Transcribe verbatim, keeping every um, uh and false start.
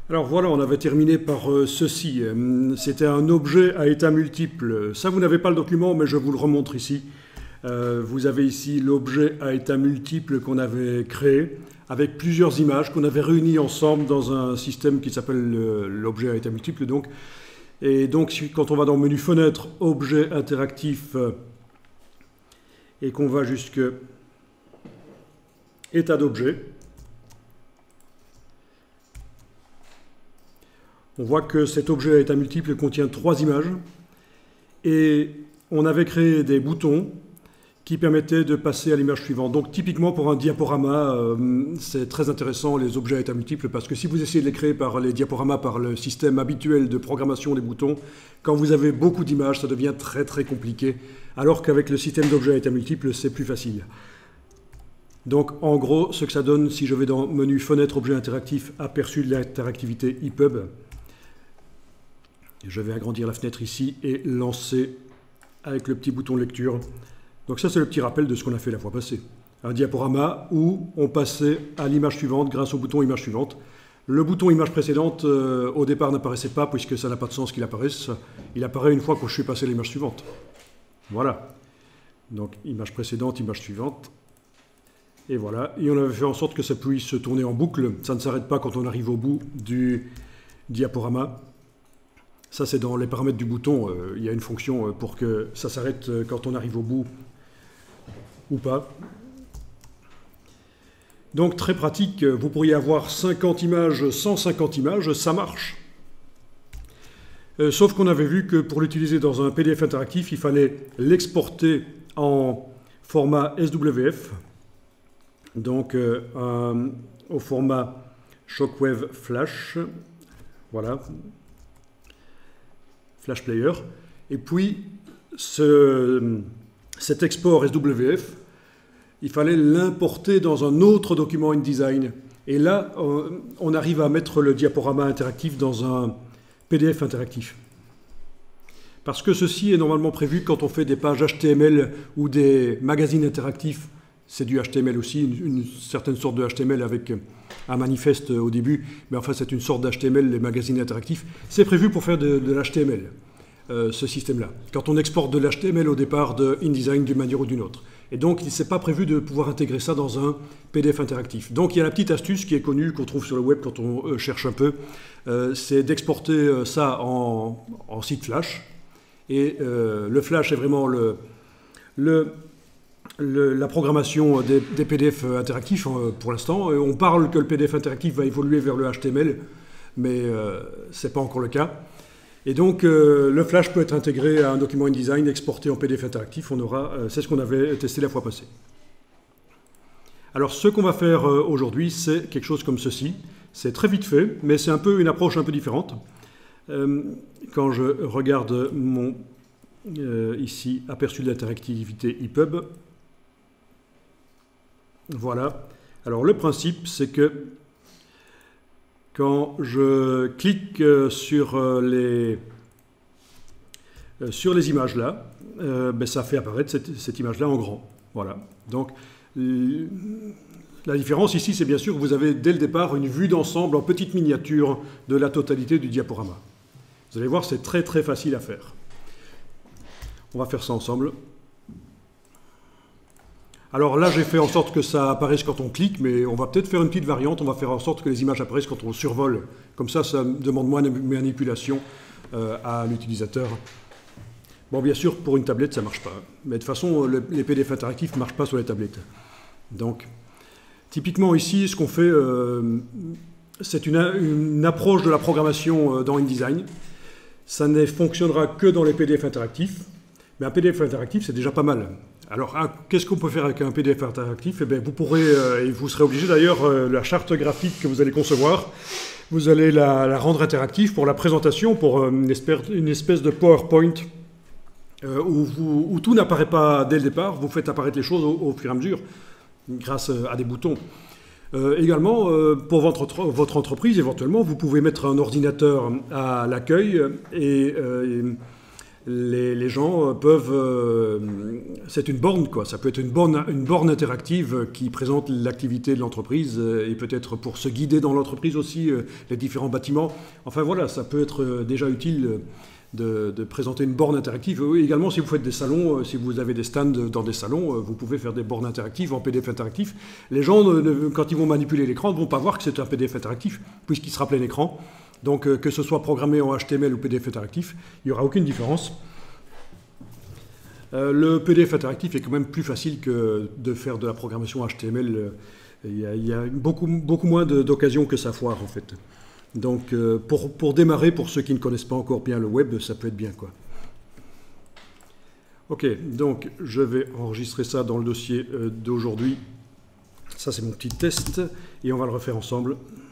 Alors voilà, on avait terminé par euh, ceci. C'était un objet à état multiple. Ça, vous n'avez pas le document, mais je vous le remontre ici. Euh, vous avez ici l'objet à état multiple qu'on avait créé, avec plusieurs images qu'on avait réunies ensemble dans un système qui s'appelle l'objet à état multiple. Donc. Et donc, quand on va dans le menu Fenêtre, Objet interactif, euh, et qu'on va jusque État d'objet, on voit que cet objet à état multiple contient trois images et on avait créé des boutons qui permettaient de passer à l'image suivante. Donc typiquement pour un diaporama, euh, c'est très intéressant les objets à état multiple parce que si vous essayez de les créer par les diaporamas, par le système habituel de programmation des boutons, quand vous avez beaucoup d'images, ça devient très très compliqué, alors qu'avec le système d'objets à état multiple, c'est plus facile. Donc en gros, ce que ça donne, si je vais dans menu Fenêtre, Objet interactif, Aperçu de l'interactivité E P U B, je vais agrandir la fenêtre ici et lancer avec le petit bouton lecture. Donc ça, c'est le petit rappel de ce qu'on a fait la fois passée. Un diaporama où on passait à l'image suivante grâce au bouton image suivante. Le bouton image précédente, euh, au départ, n'apparaissait pas puisque ça n'a pas de sens qu'il apparaisse. Il apparaît une fois que je suis passé à l'image suivante. Voilà. Donc image précédente, image suivante. Et voilà. Et on avait fait en sorte que ça puisse se tourner en boucle. Ça ne s'arrête pas quand on arrive au bout du diaporama. Ça, c'est dans les paramètres du bouton. Euh, il y a une fonction pour que ça s'arrête quand on arrive au bout ou pas. Donc, très pratique. Vous pourriez avoir cinquante images, cent cinquante images, ça marche. Euh, sauf qu'on avait vu que pour l'utiliser dans un P D F interactif, il fallait l'exporter en format S W F. Donc, euh, un, au format Shockwave Flash. Voilà. Flash Player, et puis ce, cet export S W F, il fallait l'importer dans un autre document InDesign. Et là, on arrive à mettre le diaporama interactif dans un P D F interactif. Parce que ceci est normalement prévu quand on fait des pages H T M L ou des magazines interactifs. C'est du H T M L aussi, une, une certaine sorte de H T M L avec un manifeste au début, mais enfin c'est une sorte d'H T M L, les magazines interactifs. C'est prévu pour faire de, de l'H T M L, euh, ce système-là. Quand on exporte de l'H T M L au départ de InDesign d'une manière ou d'une autre. Et donc il n'est pas prévu de pouvoir intégrer ça dans un P D F interactif. Donc il y a la petite astuce qui est connue, qu'on trouve sur le web quand on euh, cherche un peu, euh, c'est d'exporter euh, ça en, en site Flash. Et euh, le Flash est vraiment le... le Le, la programmation des, des P D F interactifs euh, pour l'instant. On parle que le P D F interactif va évoluer vers le H T M L, mais euh, ce n'est pas encore le cas. Et donc, euh, le Flash peut être intégré à un document InDesign, exporté en P D F interactif. On aura, euh, c'est ce qu'on avait testé la fois passée. Alors, ce qu'on va faire euh, aujourd'hui, c'est quelque chose comme ceci. C'est très vite fait, mais c'est un peu une approche un peu différente. Euh, quand je regarde mon, euh, ici, aperçu de l'interactivité E P U B, voilà. Alors le principe, c'est que quand je clique sur les, sur les images là, euh, ben ça fait apparaître cette, cette image-là en grand. Voilà. Donc la différence ici, c'est bien sûr que vous avez dès le départ une vue d'ensemble en petite miniature de la totalité du diaporama. Vous allez voir, c'est très très facile à faire. On va faire ça ensemble. Alors là, j'ai fait en sorte que ça apparaisse quand on clique, mais on va peut-être faire une petite variante. On va faire en sorte que les images apparaissent quand on survole. Comme ça, ça demande moins de manipulation euh, à l'utilisateur. Bon, bien sûr, pour une tablette, ça ne marche pas. Mais de toute façon, le, les P D F interactifs ne marchent pas sur les tablettes. Donc, typiquement ici, ce qu'on fait, euh, c'est une, une approche de la programmation euh, dans InDesign. Ça ne fonctionnera que dans les P D F interactifs. Mais un P D F interactif, c'est déjà pas mal. Alors, qu'est-ce qu'on peut faire avec un P D F interactif? Eh bien, vous pourrez, euh, et vous serez obligé d'ailleurs, euh, la charte graphique que vous allez concevoir, vous allez la, la rendre interactive pour la présentation, pour euh, une, espèce, une espèce de PowerPoint euh, où, vous, où tout n'apparaît pas dès le départ, vous faites apparaître les choses au, au fur et à mesure, grâce à des boutons. Euh, également, euh, pour votre, votre entreprise, éventuellement, vous pouvez mettre un ordinateur à l'accueil et... Euh, et les, les gens peuvent... Euh, c'est une borne, quoi. Ça peut être une borne, une borne interactive qui présente l'activité de l'entreprise euh, et peut-être pour se guider dans l'entreprise aussi, euh, les différents bâtiments. Enfin voilà, ça peut être euh, déjà utile euh, de, de présenter une borne interactive. Oui, également, si vous faites des salons, euh, si vous avez des stands dans des salons, euh, vous pouvez faire des bornes interactives en P D F interactif. Les gens, ne, quand ils vont manipuler l'écran, ne vont pas voir que c'est un P D F interactif, puisqu'il sera plein écran. Donc euh, que ce soit programmé en H T M L ou P D F interactif, il n'y aura aucune différence. Euh, le P D F interactif est quand même plus facile que de faire de la programmation H T M L. Il y a, il y a beaucoup, beaucoup moins d'occasions que ça foire en fait. Donc euh, pour, pour démarrer, pour ceux qui ne connaissent pas encore bien le web, ça peut être bien, quoi. Ok, donc je vais enregistrer ça dans le dossier euh, d'aujourd'hui. Ça c'est mon petit test et on va le refaire ensemble.